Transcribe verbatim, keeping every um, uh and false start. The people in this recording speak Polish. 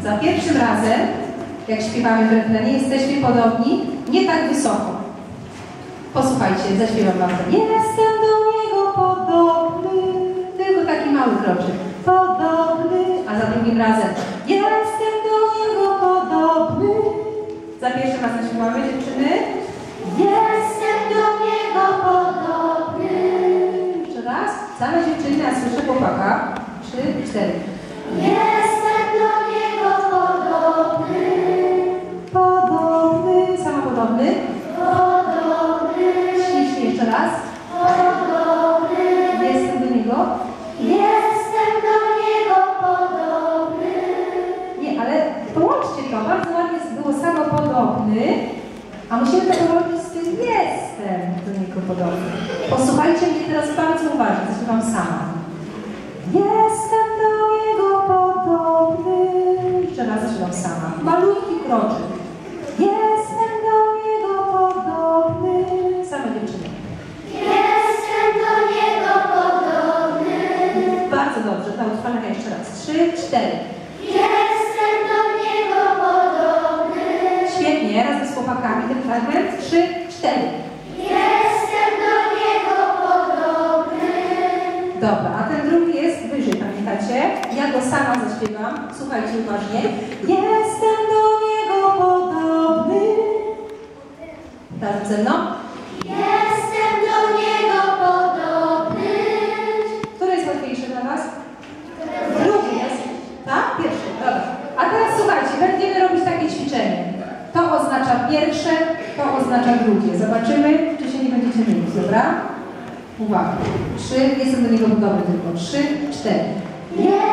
Za pierwszym razem, jak śpiewamy w refrenie, jesteśmy podobni, nie tak wysoko. Posłuchajcie, zaśpiewam wam. Jestem do niego podobny, tylko taki mały kroczek. Podobny, a za drugim razem. Jestem do niego podobny. Za pierwszym razem śpiewamy, dziewczyny. Jestem do niego podobny. Jeszcze raz. Same dziewczyny, a słyszę chłopaka. Trzy, cztery. Jestem do niego podobny. Podobny. Sama podobny. Podobny. Ślicznie jeszcze raz. Podobny. Jestem do niego. Jestem do niego podobny. Nie, ale połączcie to. Bardzo ładnie było samo podobny. A musimy to połączyć z tym jestem do niego podobny. Posłuchajcie mnie teraz bardzo uważnie. Zaśpiewam sama. Jestem do niego podobny. Jeszcze raz zaśpiewam sama. Malutki kroczek. Jestem do niego podobny. Same dziewczyny. Jestem do niego podobny. Bardzo dobrze. Ta utrwalenia jeszcze raz. Trzy, cztery. Jestem do niego podobny. Świetnie. Razem z chłopakami ten fragment. Trzy, cztery. Jestem do niego podobny. Dobra, a ten drugi jest wyżej, pamiętacie? Ja go sama zaśpiewam. Słuchajcie uważnie. Jestem do niego podobny. Razem ze mną. Jestem do niego podobny. Który jest łatwiejszy dla was? Drugi jest. Tak? Pierwszy. Dobra. A teraz słuchajcie, będziemy robić takie ćwiczenie. To oznacza pierwsze, to oznacza drugie. Zobaczymy, czy się nie będziecie mylić, dobra? Uwaga. Trzy, jestem do niego podobny tylko. Trzy, cztery.